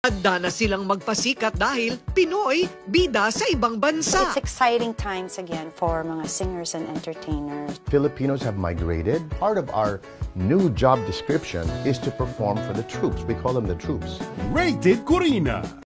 Handa na silang magpasikat dahil Pinoy, bida sa ibang bansa. It's exciting times again for mga singers and entertainers. Filipinos have migrated. Part of our new job description is to perform for the troops. We call them the troops. Rated Korina.